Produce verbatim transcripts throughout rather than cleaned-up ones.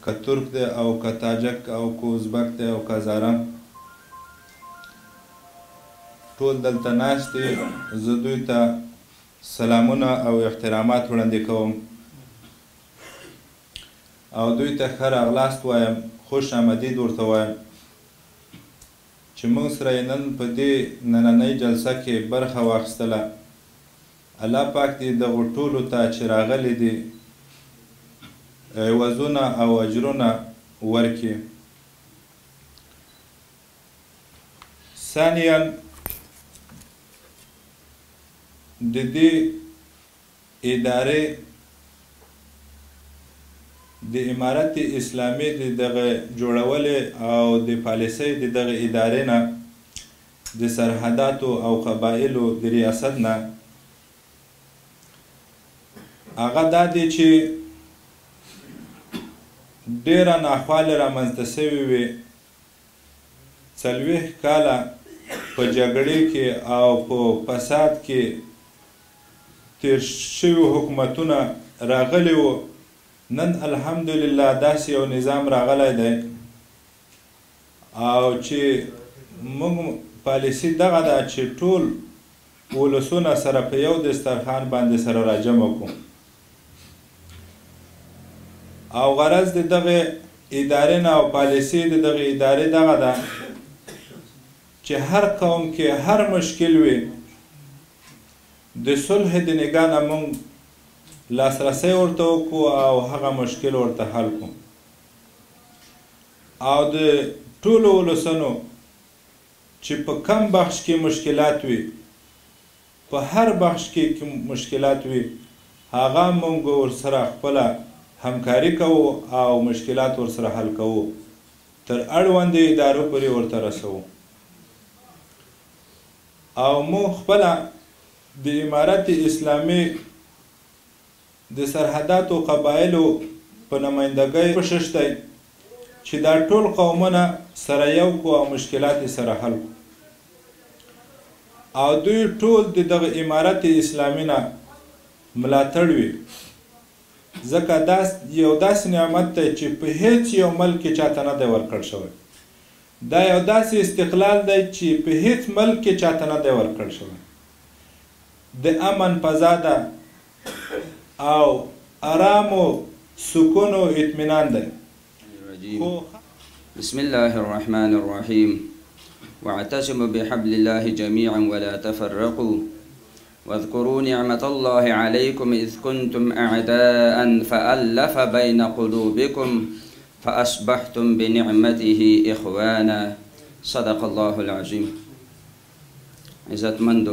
که ترک دی او که تاجک او که ازبک دی او که هزاره ټول دلته ناست دي. زه دوی ته سلامونه او احترامات وړاندې کوم او دوی ته ښه راغلاست وایم، خوش آمدید ورته وایم چې موږ سره یې نن په دې نننۍ جلسه کې برخه واخیستله. الله پاک دې دغو ټولو ته چې راغلي دي عوضونه او اجرونه ورکړي. ثانیاً د دې ادارې د امارت اسلامي د دغه جوړولې او د پالیسۍ د دغه ادارې نه د سرحداتو او قبایلو د ریاست نه هغه دا دی چې ډېره ناخوالې رامنځته سوې وې. څلوېښت کاله په جګړې کې او په فساد کې تیر شوي حکومتونه راغلي وو. نن الحمدلله داسې یو نظام راغلی دی او چې موږ پالیسي دغه ده چې ټول ولسونه سره په یو دسترخوان باندې سره راجمع کړو او غرض د دغه ادارې نه او پالیسي د دغه ادارې دغه ده چې هر قوم کې هر مشکل وي د صلح د نګاه نه موږ لاسرسی ورته وکړو او هغه مشکل ورته حل کړو او د ټولو ولسونو چې په کم بخش کې مشکلات وي په هر بخش کې مشکلات وي هغه موږ ورسره خپله همکاري کوو او مشکلات ورسره حل کوو تر اړوندې ادارو پورې ورته رسوو او موږ خپله د امارت اسلامي د سرحداتو قبایلو په نمایندګۍ کوشش دی چې دا ټول قومونه سره یو کړو او مشکلات یې سره حل کړو او دوی ټول د دغه امارت اسلامي نه ملاتړ وي ځکه دا یو داسې نعمت دی چې په هیڅ یو ملک کې چاته نه دی ورکړل شوی. دا یو داسې استقلال دی چې په هیڅ ملک کې چاته نه دی ورکړل شوی. د امن فضا ده او آرام و سکون و اطمینان ده. بسم الله الرحمن الرحيم واعتصموا بحبل الله جميعا ولا تفرقوا واذكروا نعمة الله عليكم إذ كنتم أعداء فألف بين قلوبكم فأصبحتم بنعمته إخوانا صدق الله العظيم. عزت مندو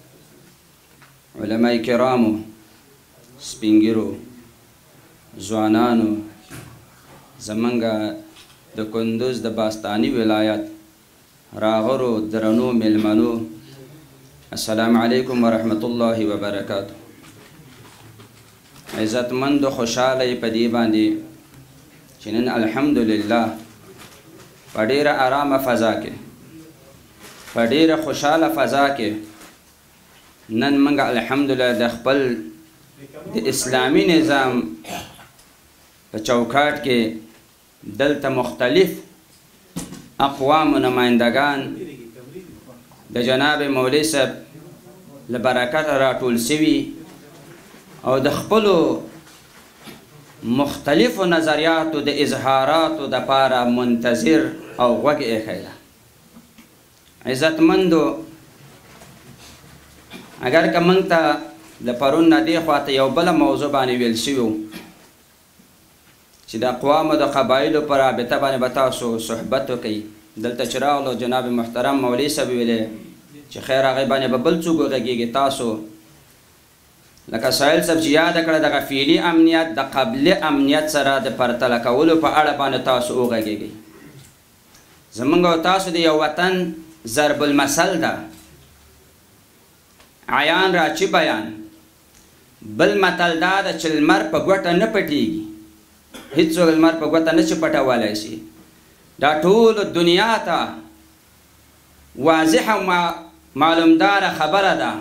علماء کرامو سپینګرو ځوانانو زمونږه د کندوز د باستاني ولایت راغرو درنو مېلمنو السلام علیکم ورحمت الله وبرکاته. عزتمندو خوشحاله یې په دې باندې چې نن الحمدلله په ډېره ارامه فضا کې په ډېره خوشحاله فضا کې نن موږ الحمدلله د خپل د اسلامی نظام په چوکاټ کې دلته مختلف اقوام و نمایندگان د جناب مولوي صاحب له برکته راټول سوي او د خپلو مختلفو نظریاتو د اظهاراتو دپاره منتظر او غوږ ایښی ده. عزتمندو اگر که موږ ته د پرون نه دې خواته یو بله موضوع باندې ویل شوي وو چې د اقوامو د قبایلو په رابطه باندې به تاسو صحبت وکئ. دلته چې راغلو جناب محترم مولوي صاحب ویلې چې خیر هغې باندې به بل څوک وغږېږي. تاسو لکه سایل صاحب چې یاده کړه دغه فعلي امنیت د قبلي امنیت سره د پرتله کولو په اړه باندې تاسو وغږېږئ. زموږ او تاسو د یو وطن ضرب المثل ده عیان راچی بیان. بل متل دا ده چې لمر په ګوته نه پټېږي، هېڅوک لمر په ګوته نه شي پټولی شي. دا ټول دنیا ته واضحه معلومداره خبره ده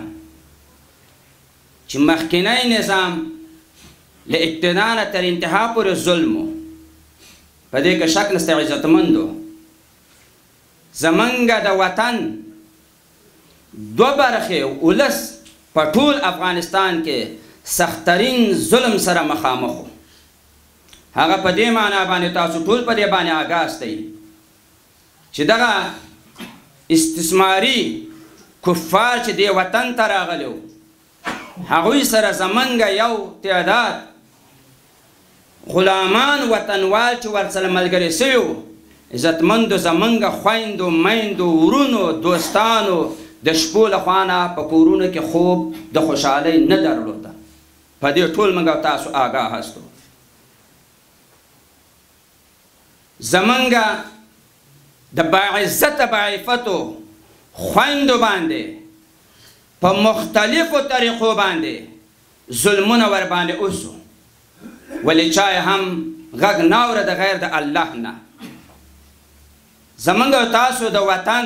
چې مخکینی نظام له ابتدا نه تر انتها پورې ظلم و. په دې کې شک نشته عزتمندو زمونږ د وطن دوه برخې ولس په ټول افغانستان کې سختترین ظلم سره مخامخ وو هغه په دې معنا باندې تاسو ټول په دې باندې آګاه استئ چې دغه استثماري کفار چې دې وطن ته راغلي وو هغوی سره زمونږ یو تعداد غلامان وطنوال چې ورسره ملګري سوي وو عزتمندو زمونږ خویندو میندو ورونو دوستانو د شپو لخوا نه په کورونو کې خوب د خوشحالۍ نه درلوده په دې ټول موږ او تاسو آګاه هستو زمونږ د باعزته باعفتو خویندو باندې په مختلفو طریقو باندې ظلمونه ور باندې اوسو ولې چا هم غږ ناوره د غیر د الله نه زمونږ او تاسو د وطن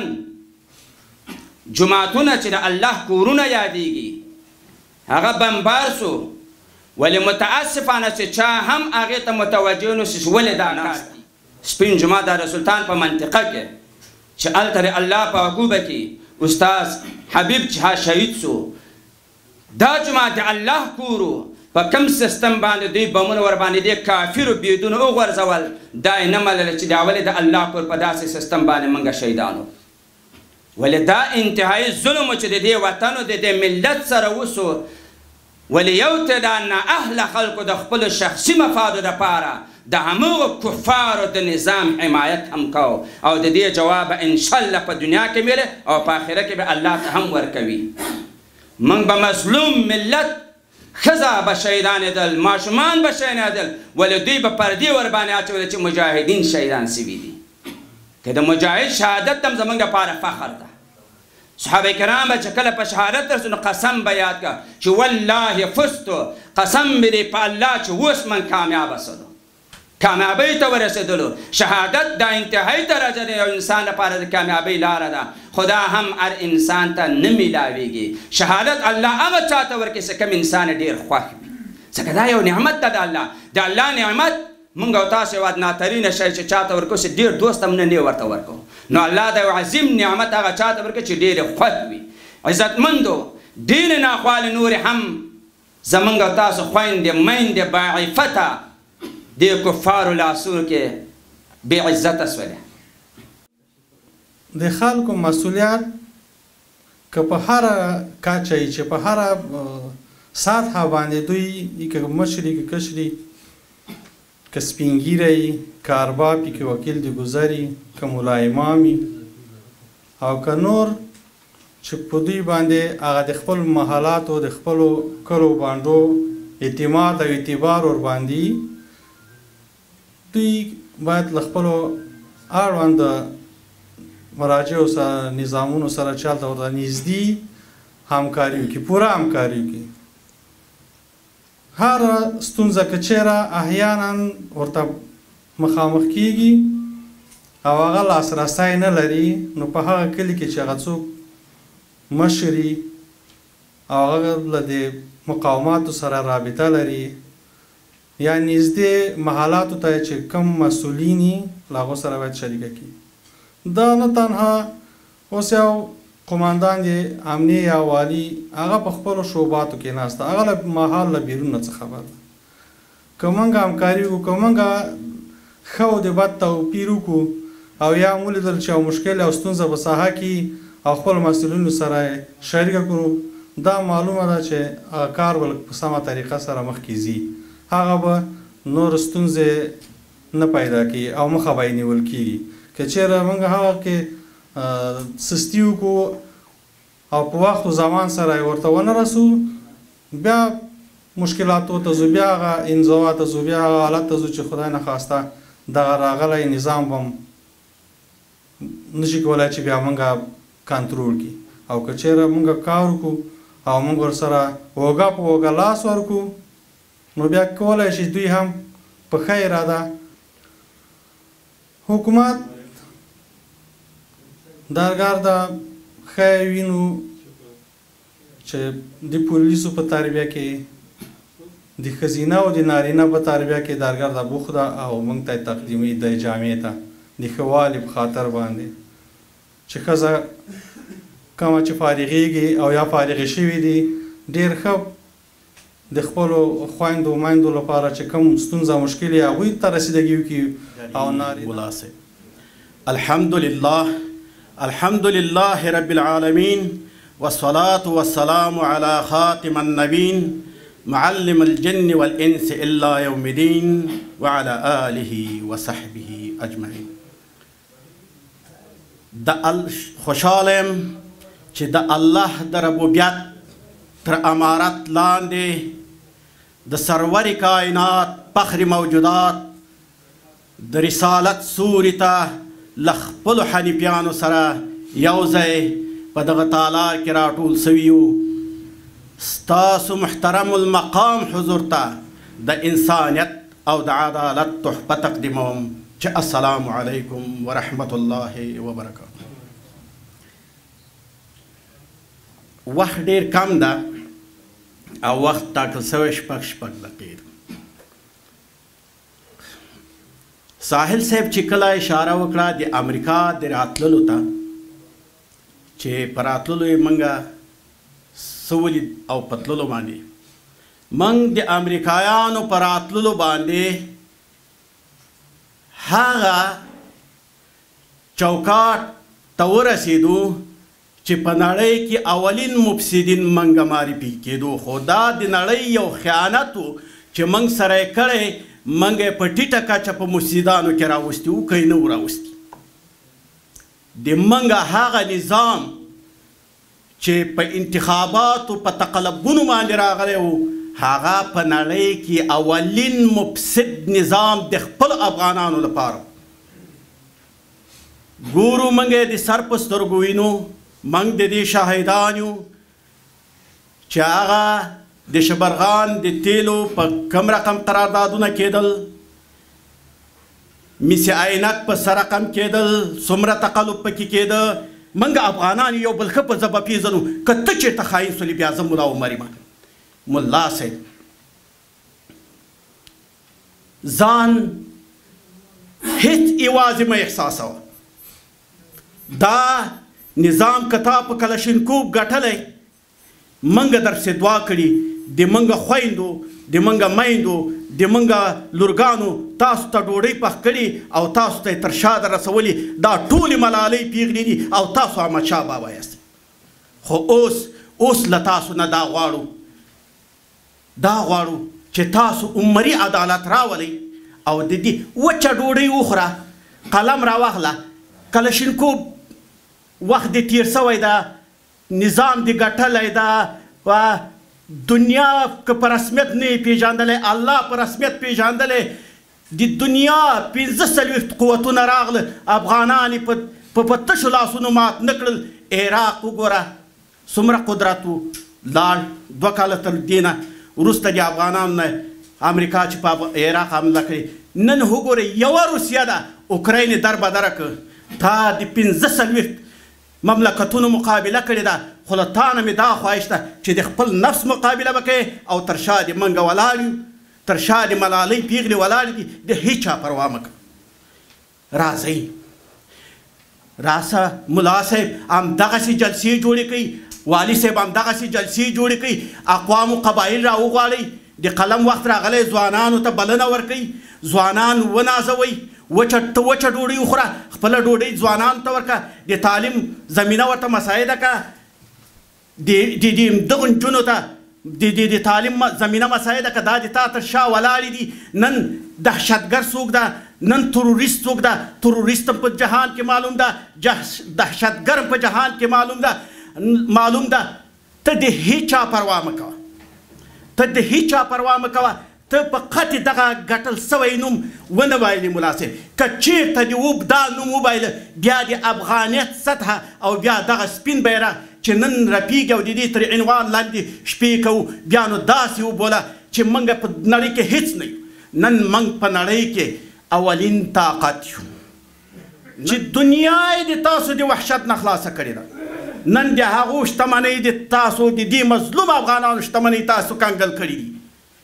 جماعتونه چې د الله کورونه یادېږي هغه بمبار سو ولې متاسفانه چې چا هم هغې ته متوجه نو سي ولې دا ناست دي سپین جومات د سلطان په منطقه کې چې هلته د الله په عقوبه کې استاذ حبیب چې شهید سو دا جومات د الله کورو په کم سیستم باندې دوی بمونه ور باندې دې کافرو بریدونه وغورځول دا یې نه منله چې دا ولې د الله کور په داسې سیستم باندې موږ شهیدانو ولې دا انتهایي ظلم چې د دې وطن او د دې ملت سره وسو ولې یو تعداد نااهله خلکو د خپلو شخصي مفادو دپاره د همغو کفارو د نظام حمایت هم کو او د دې جواب انشاءالله په دنیا کې میله او په آخره کې به الله ته هم ورکوي موږ به مظلوم ملت ښځه به شهیدانېدل ماشومان به شهیدانېدل ولې دوی به پردې ور باندې اچولې چې مجاهدین شهیدان سوي دي که د مجاهد شهادت هم زموږ لپاره فخر ده صحابه کرام به چې کله په شهادت رسو نو قسم به یاد کړه چې والله فزتو قسم مې دی په الله چې اوس من کامیابه سلو کامیابۍ ته ورسېدلو شهادت دا انتهایی درجه د یو انسان لپاره د کامیابۍ لاره ده خدا هم هر انسان ته نه میلاویږي شهادت الله هغه چا ته ورکوي چې کوم انسان ډېر خوښ وي ځکه دا یو نعمت ده د الله د الله نعمت مونږ او تاسو یو ناترینه شی چې چا ته ورکوو چې ډېر دوست هم نه نه ورته ورکوو نو الله دا یو عظیم نعمت هغه چا ته ورکوي چې ډېرې خوښ وي عزتمندو ډېرې ناخوالې نورې هم زمونږ او تاسو خویندې میندې باعفته د کفارو لاسونو کې بې عزته سولې د خلکو مسؤلیت که په هره کچه یې چې په هره سطحه باندې دوی که مشري که کشري که سپین ږیری که ارباب که وکیل د ګذري که ملا امامي او که نور چې په دوی باندې هغه د خپل محلاتو د خپلو کلو بانډو اعتماد او اعتبار ور باندې دوی باید له خپلو اړوند مراجعو سره نظامونو سره چالته ورته نږدې همکاري وکړي پوره همکاري وکړي هر ستونزه که چیرې احیانا ورته مخامخ کیږي او هغه لاسرسی نه لري نو په هغه کلي کې چې هغه څوک مشري او هغه له دې مقاوماتو سره رابطه لري یا نږدې محلاتو ته چې کم مسؤلین یې له هغو سره باید شریکه کړي دا نه تنها اوس یو قماندان دی امنیه یا والي هغه په خپلو شعباتو کې ناسته هغه له محل له بیرون نه څه خبر ده که موږ همکاري وکړو که موږ ښه او د بد توپیر وکړو او یا مو ولیدل چې یو مشکل او ستونزه په ساحه کې او خپل مسؤلینو سره شریکه کړو دا معلومه ده چې هغه کار به په سمه طریقه سره مخکې ځي هغه به نور ستونزې نه پیدا کوي او مخه به یې نیول کېږي که چیرې موږ هغه کې سستی وکړو او په وخت و زمان سره یې ورته ونه رسو بیا مشکلاتو ته ځو بیا هغه انزوا ته ځو بیا هغه حالت ته ځو چې خدای نخواسته دغه راغلی نظام به نشي کولی چې بیا موږ کنټرول کړي او که چیرې موږ کار وکړو او موږ ورسره اوږه په اوږه لاس ورکړو نو بیا کولی شي دوی هم په ښه اراده حکومت درګار د ښه وینو چې د پولیسو په تربیه کې د ښځینه او د نارینه په تربیه کې درګر د بوخ ده او موږ ته تقدیمي د جامع ته د ښه والي په خاطر باندې چې ښځه کومه چې فارغېږي او یا فارغې شوي دي ډېر ښه د خپلو خویندو میندو لپاره چې کوم ستونزه مشکل یې هغوی ته رسیدګي وکړي او نارینه. الحمد لله الحمد لله رب العالمين والصلاة والسلام على خاتم النبيين معلم الجن والإنس إلا يوم الدين وعلى آله وصحبه أجمعين. د خوشحالم چې د الله د ربوبیت تر امارت لاندې د سرور کائنات فخر موجودات د رسالت سوري ته له خپلو حنیفیانو سره یو ځای په دغه تالار کې راټول سوي یو. ستاسو محترم المقام حضور ته د انسانیت او د عدالت تحفه تقدیموم چې السلام علیکم ورحمت الله وبرکاته. وخت ډېر کم ده او وخت ټاکل سوی شپږ شپږ دقیقې ده. ساحل صاحب چې کله اشاره وکړه د امریکا د راتللو ته چې په راتللو یې موږ څه ولید او په تللو باندې موږ د امریکایانو په راتللو باندې هغه چوکاټ ته ورسېدو چې په نړۍ کې اولین مفسدین موږ معرفي کېدو. خو دا د نړۍ یو خیانت و چې موږ سره یې کړی موږ یې په ټیټه کچه په مفسدانو کې راوستي وو که یې نه و راوستي. د موږ هغه نظام چې په انتخاباتو په تقلبونو باندې راغلی و هغه په نړۍ کې اولین مفسد نظام د خپل افغانانو لپاره. ګورو موږ یې د سر په سترګو وینو. موږ د دې شاهدان یو چې هغه د شبرغان د تیلو په کم رقم قراردادونه کېدل، میس عینک په څه رقم کېدل، څومره تقلب پکې کېده. موږ افغانان یو بل ښه په ژبه پېژنو. که ته چېرته خاین سولې بیا زه ملا عمر یم. ملا صاحب ځان هیڅ یوازې مه احساسوه. دا نظام که تا په کلشینکوف ګټلی موږ درپسې دعا کړي د موږ خویندو د موږ میندو د موږ لورګانو تاسو ته ډوډۍ پخ کړي او تاسو ته یې تر شا در رسولي. دا ټولې ملالۍ پیغلې دي او تاسو احمدشاه بابا یاست. خو اوس اوس له تاسو نه دا غواړو دا غواړو چې تاسو عمري عدالت راولئ او د دې وچه ډوډۍ وخوره، قلم راواخله. کلشینکوف وخت دې تیر سوی ده، نظام دې ګټلی ده. دنیا که په رسمیت نه یې پېژندلی، الله په رسمیت پېژندلی. د دنیا پنځه څلوېښت قوتونه راغله، افغانان یې په تشو لاسونو مات نه کړل. عراق وګوره څومره قدرت و، لاړ. دوه کاله تر دې نه وروسته د افغانانو نه امریکا چې په عراق حمله کړې. نن وګورئ یوه روسیه ده اوکراین یې در بدره کړ. تا د پنځه څلوېښت مملکتونو مقابله کړې ده، خو له تا نه مې دا خواهش ده چې د خپل نفس مقابله به کوې او تر شا دې موږ ولاړ یو، تر شا دې ملالۍ پیغلې ولاړې دي. د هېچا پروا مه کوه. راځئ راسه ملا صاحب همدغسې جلسې جوړې کوي، والي صاحب همدغسې جلسې جوړې کوي. اقوامو قبایل راوغواړئ. د قلم وخت راغلی ځوانانو ته بلنه ورکوئ، ځوانان ونازوئ. وچه ته وچه ډوډۍ وخوره، خپله ډوډۍ ځوانانو ته ورکړه. د تعلیم زمینه ورته مساعده کړه. د دغو نجونو ته د تعلیم زمینه مساعده کړه. دا د تا تر شا ولاړې دي. نن دهشتګر څوک ده، نن تروریست څوک ده. تروریست په جهان کې معلوم ده، دهشتګر په جهان کې معلوم ده معلوم ده ته د هېچا پروا مه کوه. ته د هېچا پروا مه کوه. ته په قطع دغه ګټل سوی نوم ونه بایلې ملا صاحب. که چېرته دې دا نوم وبایله بیا د افغانیت سطحه او بیا دغه سپین بیرغ چې نن رپېږي او د دې تر عنوان لاندې شپې کوو بیا نو داسې وبوله چې موږ په نړۍ کې هېڅ نه یو. نن موږ په نړۍ کې اولین طاقت یو چې دنیا یې د تاسو د وحشت نه خلاصه کړې ده. نن د هغو شتمنۍ د تاسو د دې مظلوم افغانانو شتمنۍ تاسو کنګل کړي دي.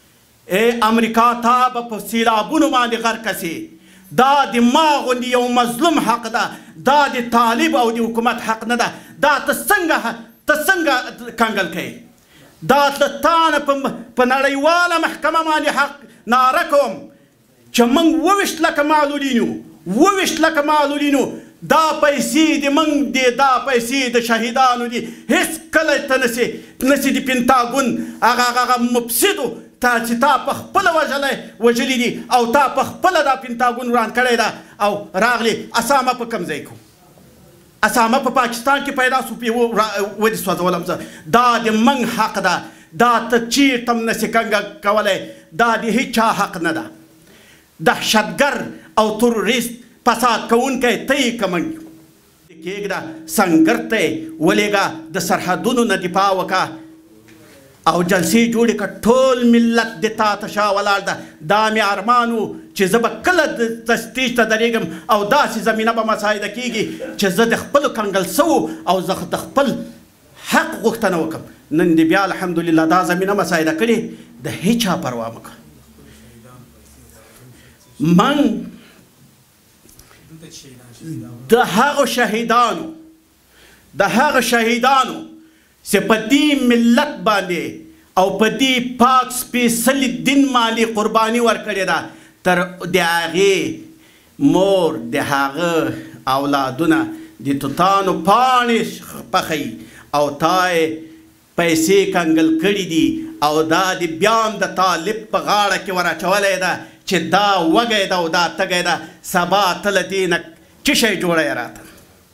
ای امریکا تا به په سیلابونو باندې غرقه سي. دا د ما غوندې یو مظلوم حق ده، دا د طالب او د حکومت حق نه ده. دا ته څنګه ته څنګه کنګل کوې؟ دا ته تا نه په نړیواله محکمه باندې حق ناره کوم چې موږ اوویشت لکه معلولین یو، اوویشت لکه معلولین یو. دا پیسې د موږ دي، دا پیسې د شهیدانو دي. هېڅ کله ته نسي نسي د پینتاګون هغه هغه مفسدو تا چې تا په خپله وژلی وژلي دي او تا په خپله دا پینتاګون وران کړی ده او راغلی اسامه په کوم ځای کو؟ اسامه په پاکستان کې پیدا سو، پې ودې سوځولم زه. دا د موږ حق ده، دا ته چیرته هم نسي کنګه کولی. دا د هیچا حق نه ده. دهشتګر او تروریست فساد کوونکی ته یې که موږ کېږده، سنګر ته یې ولېږه، د سرحدونو نه دفاع وکړه او جلسې جوړې کړه. ټول ملت د تا ته شا ولاړ ده. دا مې ارمان و چې زه به کله د سټیج ته درېږم او داسې زمینه به مساعده کېږي چې زه د خپلو کنګل سوو او زه د خپل حق غوښتنه وکړم. نن دې بیا الحمدلله دا زمینه مساعده کړې، د هیچا پروا مه کوه. من د هغو شهیدانو د هغه شهیدانو چې په دې ملت باندې او په دې پاک سپېڅلي دین باندې قرباني ورکړې ده، تر د هغې مور د هغه اولادونه د توتانو پاڼې پخوي او تا یې پیسې کنګل کړي دي او دا د بیا هم د طالب په غاړه کې ور اچولی ده چې دا وږی ده او دا تږی ده. سبا ته له دې نه څه شی جوړی راته؟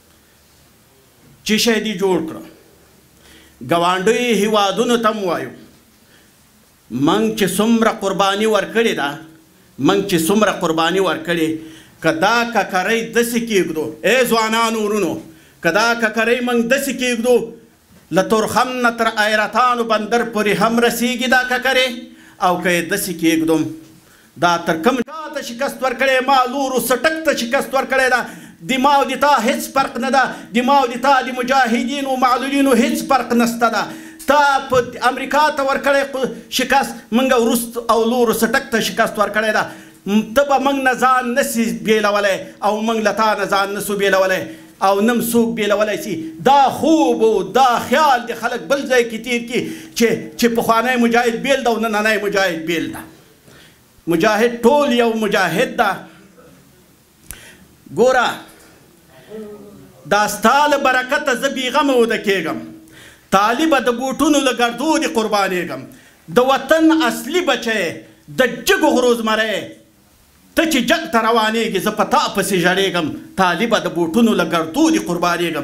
څه شی دې جوړ کړه؟ ګاونډیو هیوادونو ته م وایو موږ چې څومره قرباني ورکړې ده، موږ چې څومره قرباني ورکړې، که دا ککرۍ داسې کېږدو، ای ځوانانو ورونو، که دا ککرۍ موږ داسې کېږدو له تورخم نه تر ایرتانو بندر پورې هم رسېږي دا ککرې، او که یې داسې کېږدم دا تر کوم چا ته شکست ورکړی، ما لورو سټک ته شکست ورکړی ده. د ما او د تا هیڅ فرق نه ده، د ما او د تا د مجاهدینو معلولینو هیڅ فرق نشته ده. تا په امریکا ته ورکړی شکست، موږ وروست او لورو سټک ته شکست ورکړی ده. ته به موږ نه ځان نسي بیلولی او موږ له تا نه ځان نسو بیلولی او نم څوک بیلولی سي. دا خوب او دا خیال د خلک بل ځای کې تیر کړي چې چې پخوانی مجاهد بیل ده او نننی مجاهد بیل ده. مجاهد ټول یو مجاهد ده. ګوره دا ستا له برکته زه بېغمه وده کېږم، طالبه د بوټونو له ګردو دې قربانېږم. د وطن اصلي بچی د جګو غرو زمری ته چې جنګ ته روانېږي زه په تا پسې ژړېږم. طالبه د بوټونو له ګردو دې قربانېږم.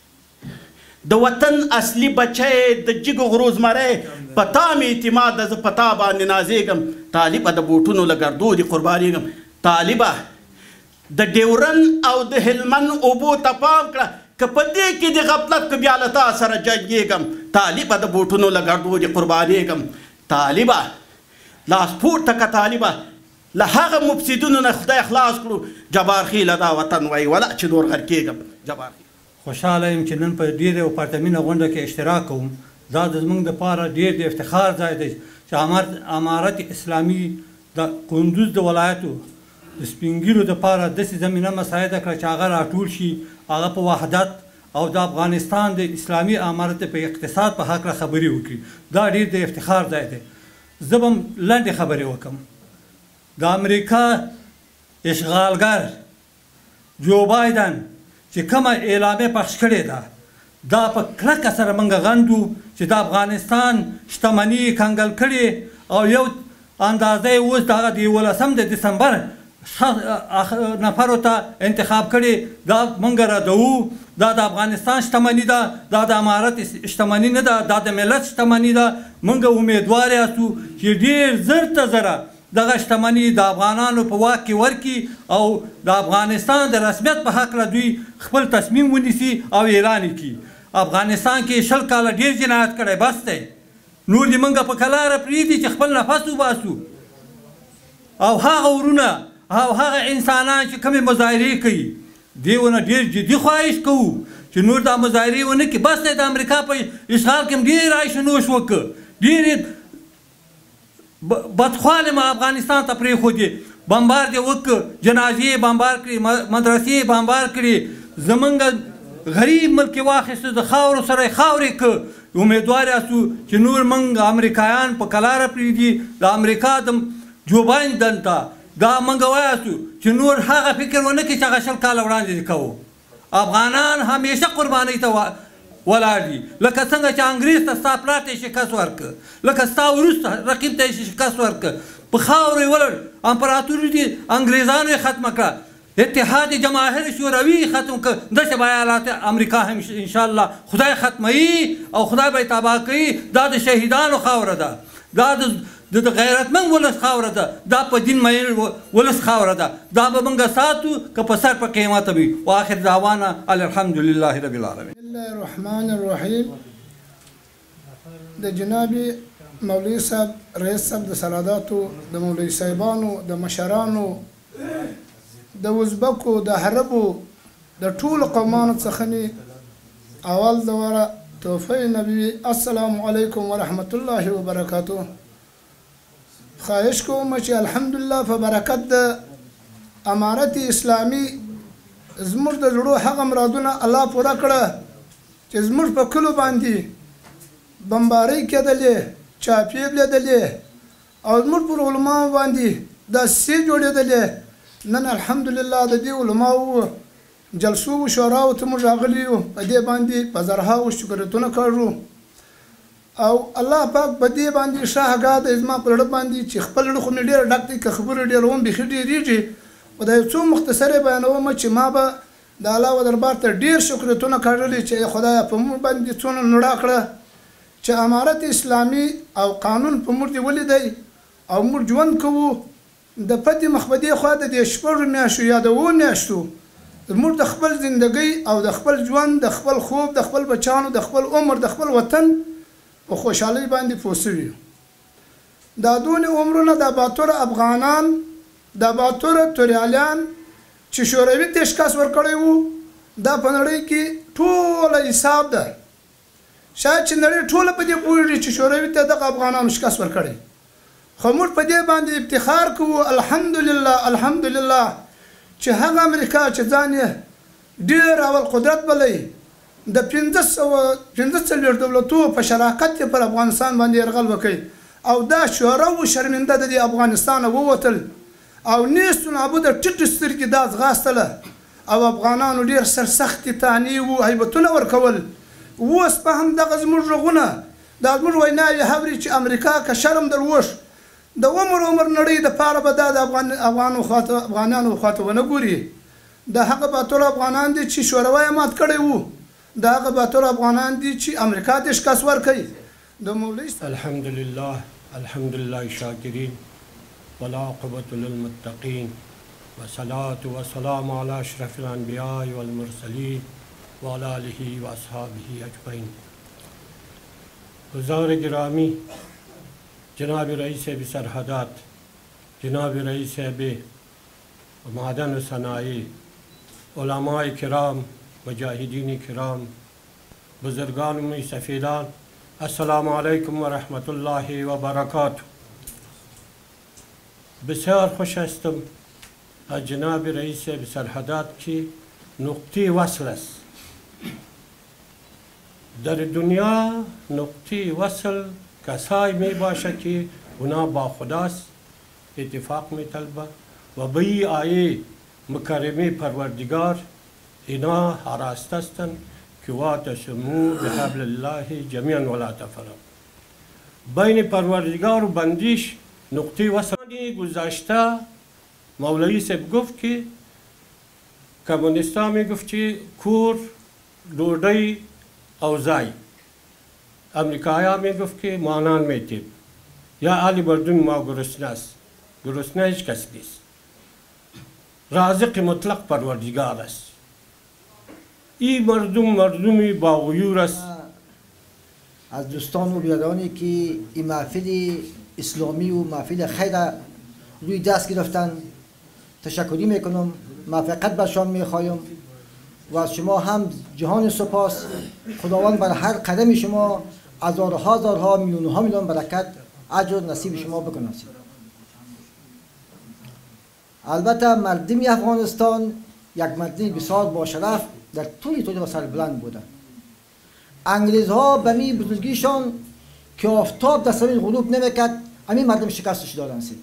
د وطن اصلي بچی د جګو غرو زمری په تا مې اعتماد ده، زه په تا باندې نازېږم. طالبه د بوټونو له ګردو دې قربانېږم. طالبه د ډیورن او د هلمند اوبو ته پام کړه، که په دې کې د غفلت که بیا له تا سره جنګېږم. طالبه د بوټونو له ګردو دې قربانېږم. طالبه لاس پورته که، طالبه له هغه مفسدونو نه خدای خلاص کړو. جبار خیله دا وطن وایي ولا چې نور غر کېږم. جبار خوشحاله یم چې نن په ډېرې او پرتمینه غونډه کې اشتراک کوم. دا د زموږ دپاره ډېر د افتخار ځای دی چې امارت اسلامي د کندوز د ولایتو د سپین ږیرو دپاره داسې زمینه مساعده کړه چې هغه راټول شي، هغه په وحدت او د افغانستان د اسلامي امارت په اقتصاد په هکله خبرې وکړي. دا ډېر د افتخار ځای دی. زه به هم لنډې خبرې وکړم. د امریکا اشغالګر جو بایدن چې کومه اعلامیه پخش کړې ده، دا په کلکه سره موږ غندو چې د افغانستان شتمني کنګل کړې او یو اندازه یې اوس د هغه د یولسم د دسمبر نفرو ته انتخاب کړي. دا موږ ردوو. دا د افغانستان شتمني ده، دا د امارت شتمني نه ده، دا د ملت شتمني ده. موږ امیدوار یاستو چې ډېر زر ته زره دغه شتمني د افغانانو په واک کې ورکړي او د افغانستان د رسمیت په هکله دوی خپل تصمیم ونیسي او اعلان یې کړي. افغانستان کې شل کاله ډېر جنایت کړی، بس دی. نور دې موږ په کلاره پرېږدي چې خپل نفس وباسو. او هغه ورونه او هغه انسانان چې کومې مظاهرې کوي، دې ونه ډېر جدي خواهش کوو چې نور دا مظاهرې ونه کړي. بس دی، د امریکا په اشغال کې هم ډېر عیش و نوش وکړه، ډېرې بدخوال ما افغانستان ته پرېښودې، بمبار دې وکړ، جنازې بمبار کړي، مدرسې بمبار کړي، زمونږ غریب ملک یې واخیسته، د خاورو سره یې خاورې کړ. امیدوار یاستو چې نور موږ امریکایان په کلاره پرېږدي، د امریکا د جو بایدن ته دا موږ وایاستو چې نور هغه فکر ونه کړي چې هغه شل کاله وړاندې کوو. افغانان همیشه قربانۍ ته ولاړ دي، لکه څنګه چې انګریز ته ستا پلار ته یې شکست ورکړه، لکه ستا وروسته رقیب ته یې شکست ورکړه، په خاورو یې ولړ، امپراتوري دي انګریزانو یې ختمه کړه، اتحاد جماهیر شوروي ختم کړ. داسې به ایالات امریکا هم انشاءالله خدای ختموي او خدای به یې تباه کوي. دا د شهیدانو خاوره ده، دا د غیرتمند ولس خاوره ده، دا په دین میل ولس خاوره ده. دا به موږ ساتو که په سر په قیمت وي. واخر دعوانا الحمدلله رب العالمین. بسم الله الرحمن الرحیم. د جناب مولوي صاحب رئیس صاحب د سلاداتو، د مولوي صاحبانو، د مشرانو، د ازبکو، د عربو، د ټولو قومانو څخه مې اول دوره تحفه نبوي السلام علیکم ورحمت الله وبرکاته. خواهش کوم چې الحمدلله په برکت د امارت اسلامي زموږ د زړو هغه مرادونه الله پوره کړه چې زموږ په کلو باندې بمبارۍ کېدلې، چاپې بلېدلې او زموږ پر علماو باندې داسې جوړېدلې. نن الحمدلله د دې علماو جلسو و شوراو ته موږ راغلي یو، په دې باندې په زرهاو شکرتونه کړو او الله پاک په دې باندې شاهګاه د زما په زړه باندې چې خپل زړه خو مې ډېره ډک دی، که خبرې ډېره وم بیخي ډېرېږي، خو دا یو څو مختصرې بیانوم چې ما به د الله و دربار ته ډېر شکرتونه کړلي چې خدایه په موږ باندې څونه نړه کړه چې امارت اسلامي او قانون په موږ دې ولیدی او موږ ژوند کوو. د پتې مخ په دې خوا د دې شپږو میاشتو یا د اوو میاشتو موږ د خپل زندګۍ او د خپل ژوند، د خپل خوب، د خپل بچانو، د خپل عمر، د خپل وطن په خوشحالۍ باندې پوه سوي یو. دا دونې عمرونه د باتوره افغانان، د باتوره توریالیان چې شوروي ته شکست ورکړی وو، دا په نړۍ کې ټوله حساب ده. شاید چې نړۍ ټوله په دې پوهېږي چې شوروي ته دغه افغانانو شکست ورکړی، خو موږ په دې باندې افتخار کوو الحمدلله الحمدلله چې هغه امریکا چې ځان یې ډېر اول قدرت بللی، د پنځه سوه پنځه څلوېښت دولتو په شراکت یې پر افغانستان باندې یرغل وکړ او دا شوره و شرمنده د دې افغانستانه ووتل او نیست و نابوده ټیټې سترګې دا ځغاستله او افغانانو ډېر سرسختې طعنې و هیبتونه ورکول. اوس په هم دغه زموږ غږونه، دا زموږ ویناوې اوري چې امریکا که شرم در وښ د عمر عمر نړۍ دپاره به دا د افغانانو خواته افغانانو خواته ونه ګوري. د هغه باتوره افغانان دي چې شوروي مات کړی وو، د هغه باتوره افغانان دي چې امریکا ته شکست ورکوي. د مولوي الحمدلله الحمدلله شاکرین والعاقبة للمتقین والصلاة والسلام على اشرف الانبیاء والمرسلین وعلى آله واصحابه اجمعین. حضار گرامی، جناب رئیس بسرحدات، جناب رئیس معدن و صنایع، علماء کرام، مجاهدین کرام، بزرگان و سفیدان، السلام علیکم و رحمت الله و برکاته. بسیار خوش هستم از جناب رئیس بسرحدات که نقطه وصل است. در دنیا نقطه وصل کسایی می باشه که اونا با خداست، اتفاق می طلبه و به آیه مکرمه پروردگار اینا حراسته هستند که واعتصموا بحبل الله جمیعا ولا تفرقوا. بین پروردگار و بندیش نقطه وصل. گذشته مولوی صاحب گفت که کمونیستا می گفت که کور، ډوډۍ او ځای، امریکایا می گفت که مانان میتیم یا علی بردون ما گرسنه است. گرسنه هیچ کس نیست، رازق مطلق پروردگار است. این مردم مردمی با غیور است. از دوستان و برادرانی که این محفل اسلامی و محفل خیر روی دست گرفتن تشکری میکنم، موفقیت برشان میخوایم و از شما هم جهان سپاس. خداوند بر هر قدم شما هزارها هزارها میلیونها میلیون برکت اجر نصیب شما بکناسید. البته مردم افغانستان یک مردم بسیار با شرف در طول طول و سربلند بودند. انگلیزها به می بزرگیشان که آفتاب در زمین غروب نمیکرد همین مردم شکستش دادن سید.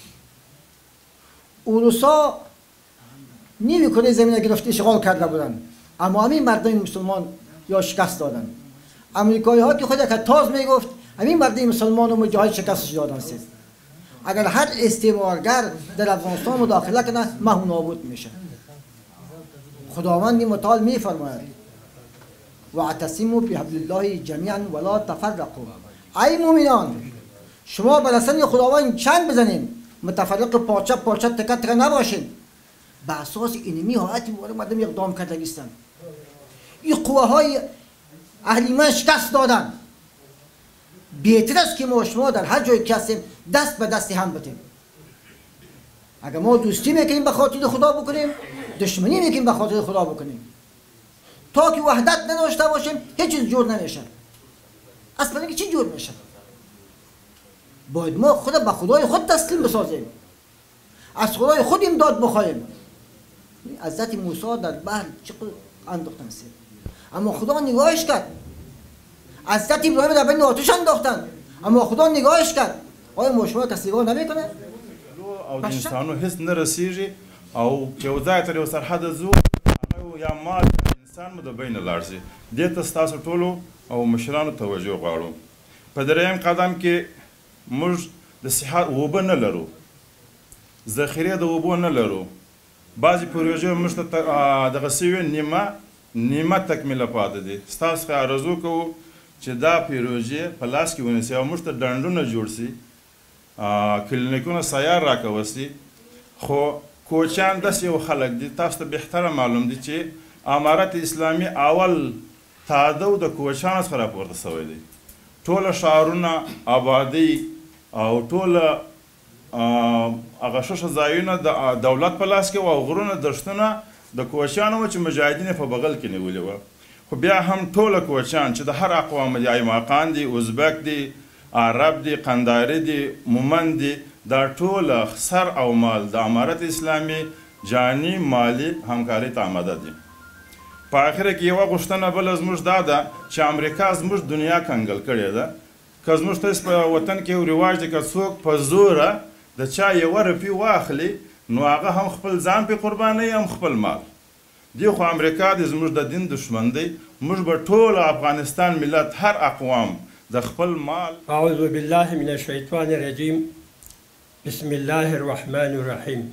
روسا نیمی کره زمین گرفته اشغال کرده بودند اما همین مردم مسلمان یا شکست دادن. امریکایی ها که خود یک تاز میگفت همین مردم مسلمان و مجاهد شکستش دادن سید. اگر هر استعمارگر در افغانستان مداخله کنه محو نابود میشه. خداوند متعال میفرماید واعتصموا بحبل الله جمیعا ولا تفرقوا. ای مومنان شما بر لسان خداوند چنگ بزنین، متفرق پارچه پارچه تکه تکه نباشین. به اساس اینمی حالتی مردم اقدام کردگیستن. این قوه های اهل ایمان شکست دادن. بهتر است که ما شما در هر جایی که هستیم دست به دست هم بتیم. اگر ما دوستی میکنیم به خاطر خدا بکنیم، دشمنی میکنیم به خاطر خدا بکنیم. تا که وحدت نداشته باشیم هیچ چیز جور نمیشه. اصلا اینکه چی جور میشه؟ باید ما خود به خدای خود تسلیم بسازیم. از خدای خود امداد بخواهیم. حضرت موسی در بحر چقدر انداختن سید. اما خدا نگاهش کرد. حضرت ابراهیم در بین آتش انداختن اما خدا نگاهش کرد. آیا ما شما کسی نگاه نمیکنه؟ او د انسانو هیڅ نه رسیږي او چې یو ځای تر یو سرحده ځو هغه یا مال انسان مو د بین لاړ شي. دې ته ستاسو ټولو او مشرانو توجه غواړو. په درېیم قدم کې موږ د صحت اوبه نه لرو، ذخیرې د اوبو نه لرو. بعضې پروژې موږ ته دغه سوي نیمه نیمه تکمیله پاتې دي. ستاسو څخه آرزو کوو چې دا پروژې په لاس کې ونیسي او موږ ته ډنډونه جوړ سي، کلینیکونه سیار راکوسي. خو کوچیان داسې یو خلک دي، تاسو ته بهتره معلوم دي چې امارت اسلامي اول تاده او د کوچیانو څخه راپورته سوی دی. ټوله ښارونه آبادۍ او ټوله هغه ششه ځایونه د دولت په لاس کې وو او غرونه دښتونه د کوچیانو وو چې مجاهدین په بغل کې نیولي وو. خو بیا هم ټوله کوچیان چې د هر اقوام دي، ایماقان دي، ازبک دي، عرب دي، قنداري دي، مومن دي، دا ټوله سر او مال د امارت اسلامي جاني مالي همکاري ته آماده دي. په آخره کې یوه غوښتنه بله زموږ دا ده چې امریکا زموږ دنیا کنګل کړې ده. که زموږ ته په وطن کې یو رواج دی که څوک په زوره د چا یوه روپۍ واخلي نو هغه هم خپل ځان پې قربانوي هم خپل مال. دی خو امریکا دی زموږ د دین دشمن دی. موږ به ټول افغانستان ملت هر اقوام د خپل مال. اعوذ بالله من الشیطان الرجیم. بسم الله الرحمن الرحیم.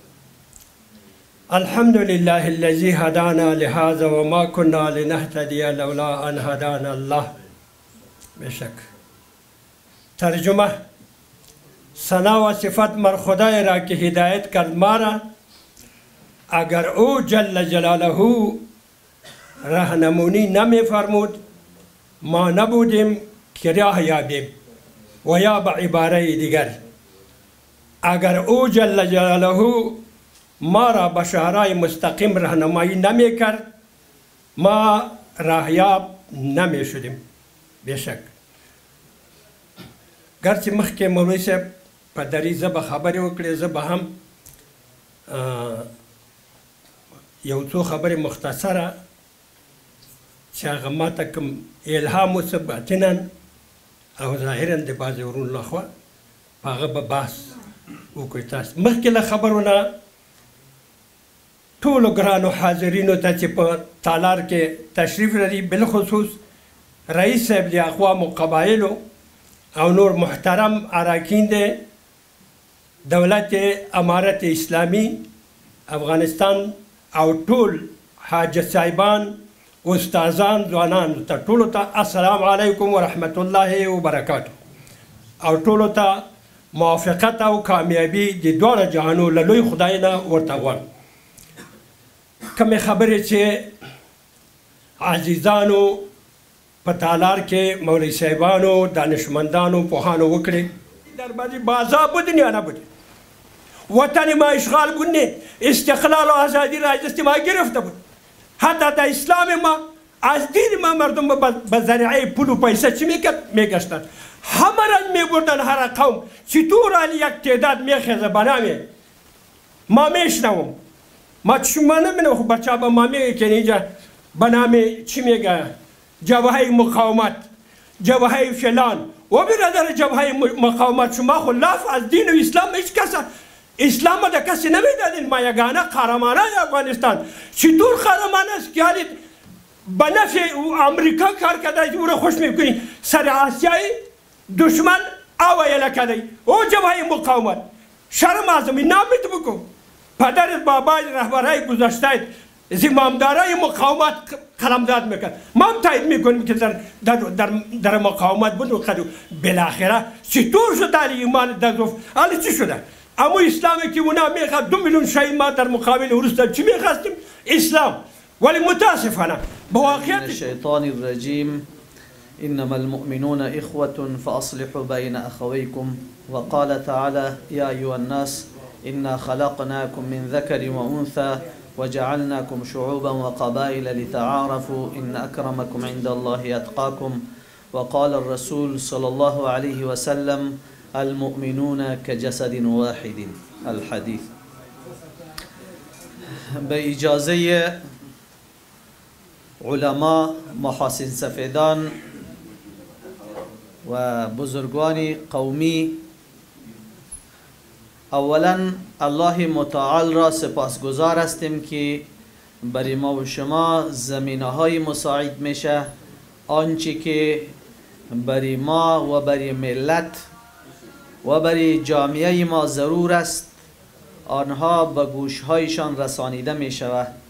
الحمد لله الذي هدانا لهذا وما كنا لنهتدي لولا ان هدانا الله. بشک ترجمه ثنا و صفت مر خدای را که هدایت کرد ما را، اگر او جل جلاله راهنمایی نمی فرمود ما نبودیم که راه یابیم. و یا به عباره دیگر اگر او جل جلاله ما را به شهرهای مستقیم راهنمایی نمی کرد ما راهیاب نمی شدیم. بشک گرچه مخکې مولوی صاحب په دري ژبه خبرې وکړې، زه به هم یو څو خبرې مختصره چې هغه ماته کوم الهام وڅه باطنا او ظاهرا د بعضې ورونو لخوا په هغه به بحث وکړو. تاسو مخکې له خبرو نه ټولو ګرانو حاضرینو ته چې په تالار کې تشریف لري، بالخصوص رئیس صاحب د اقوامو قبایلو او نور محترم اراکین د دولت امارت اسلامی افغانستان او ټول حاجت صاحبان، استادان، ځوانان ته ټولو ته السلام علیکم ورحمت الله وبرکاتو. او ټولو ته موافقت او کامیابی د دواړه جهانو له لوی خدای نه ورته غواړم. کومې خبرې چې عزیزانو په تالار کې مولوی صاحبانو، دانشمندانو، پوهانو وکړي در بازی بازا بودن یا نبودن. وطن ما اشغال کنه، استقلال و آزادی را از دست ما گرفته بود. حتی در اسلام ما از دین ما مردم به ذریعه پول و پیسه چی میکرد؟ میگشتن. همه رنج می بردن هر قوم چطور علی یک تعداد می خیزه بنامه ما میشنوم ما شما نمیدونم خب بچه با ما میگه که اینجا بنامه چی میگه جبهه مقاومت جبهه فلان و برادر جبهه مقاومت شما خلاف از دین و اسلام هیچ کس اسلام ما در کسی نمیدادین ما یگانه قهرمانان افغانستان چطور قهرمان است که حالی به نفع امریکا کار کرده او را خوش میکنی سر آسیای دشمن آویله کرده او جبهه مقاومت شرم آزمی نامیت بکن پدر بابای رهبرهای گذشته زمامدارای مقاومت قلمداد میکرد ما هم تایید میکنیم که در, در, در, در مقاومت بود و بالاخره چطور شد علی ایمان دزوف حالی چی شده اما اسلامی که اونا میخواد دو میلیون شهید ما در مقابل روس در چی میخواستیم اسلام ولی متاسفانه بواقعیت الشیطان الرجیم إنما المؤمنون إخوة فأصلحوا بين أخويكم وقال تعالى يا أيها الناس إنا خلقناكم من ذكر وأنثى وجعلناكم شعوبا وقبائل لتعارفوا إن أكرمكم عند الله أتقاكم وقال الرسول صلى الله عليه وسلم المؤمنون كجسد واحد الحديث. بإجازة علماء محاسن سفیدان و بزرگان قومی، اولا الله متعال را سپاسگزار هستیم که برای ما و شما زمینه های مساعد میشه آنچه که برای ما و برای ملت و برای جامعه ما ضرور است آنها به گوشهایشان رسانیده می شود.